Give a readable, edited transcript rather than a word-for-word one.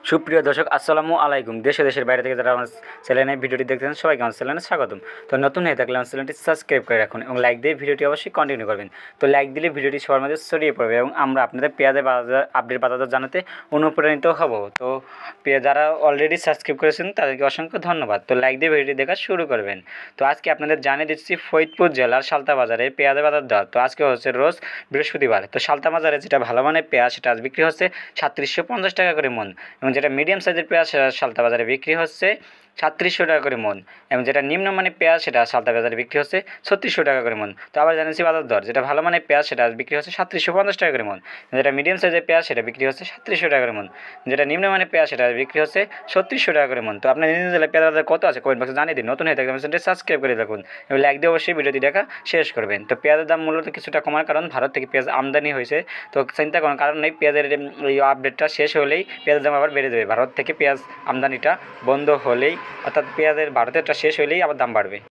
সুপ্রিয় দর্শক আসসালামু আলাইকুম। দেশ ও দেশের বাইরে থেকে যারা আমার চ্যানেলে ভিডিওটি দেখতেছেন সবাইকে আমার চ্যানেলে স্বাগতম। তো নতুন হয়ে থাকলে আমার চ্যানেলটি সাবস্ক্রাইব করে রাখুন এবং লাইক দিয়ে ভিডিওটি অবশ্যই কন্টিনিউ করবেন। তো লাইক দিলে ভিডিওটি সবার মাঝে ছড়িয়ে পড়বে এবং আমরা আপনাদের পেঁয়াজের বাজার আপডেট বাজার জানাতে অনুপ্রাণিত হব। তো যারা অলরেডি সাবস্ক্রাইব করেছেন তাদেরকে অসংখ্য ধন্যবাদ। তো লাইক দিয়ে ভিডিওটি দেখা শুরু করবেন। তো আজকে আপনাদের জানিয়ে দিচ্ছি ফরিদপুর জেলার সালতা বাজারে পেঁয়াজের বাজার দর। তো আজকে হচ্ছে রোজ বৃহস্পতিবার। তো সালতা বাজারে যেটা ভালো মানের পেঁয়াজ সেটা আজ বিক্রি হচ্ছে 3750 টাকা করে মন, এবং যেটা মিডিয়াম সাইজের পেঁয়াজ সেটা সালতা বাজারে বিক্রি হচ্ছে 3700 টাকা করে মন, এবং যেটা নিম্নমানের পেঁয়াজ সেটা সালতা বাজারে বিক্রি হচ্ছে 3600 টাকা করে মন। তো আবার জানিয়েছি বাজার দর, যেটা ভালো মানের পেঁয়াজ সেটা বিক্রি হচ্ছে 3750 টাকা করে মন, যেটা মিডিয়াম সাইজের পেঁয়াজ সেটা বিক্রি হচ্ছে 3700 টাকা করে মন, যেটা নিম্নমানের পেঁয়াজ সেটা বিক্রি হচ্ছে 3600 টাকা করে মন। তো আপনার নিজ জেলায় পেঁয়াজ বাজার কত আছে কমেন্ট বক্সে জানিয়ে দিন। নতুন হয়ে থাকলে আমার চ্যানেলটি সাবস্ক্রাইব করে রাখুন এবং লাইক দিয়ে অবশ্যই ভিডিওটি দেখা শেষ করবেন। তো পেঁয়াজের দাম মূলত কিছুটা কমার কারণ ভারত থেকে পেঁয়াজ আমদানি হয়েছে। তো চিন্তা করার কারণ নেই, পেঁয়াজের এই আপডেটটা শেষ হলেই পেঁয়াজের দাম আবার বেড়ে যাবে। ভারত থেকে পেঁয়াজ আমদানিটা বন্ধ হলেই, অর্থাৎ পেঁয়াজের ভারতেরটা শেষ হলেই আবার দাম বাড়বে।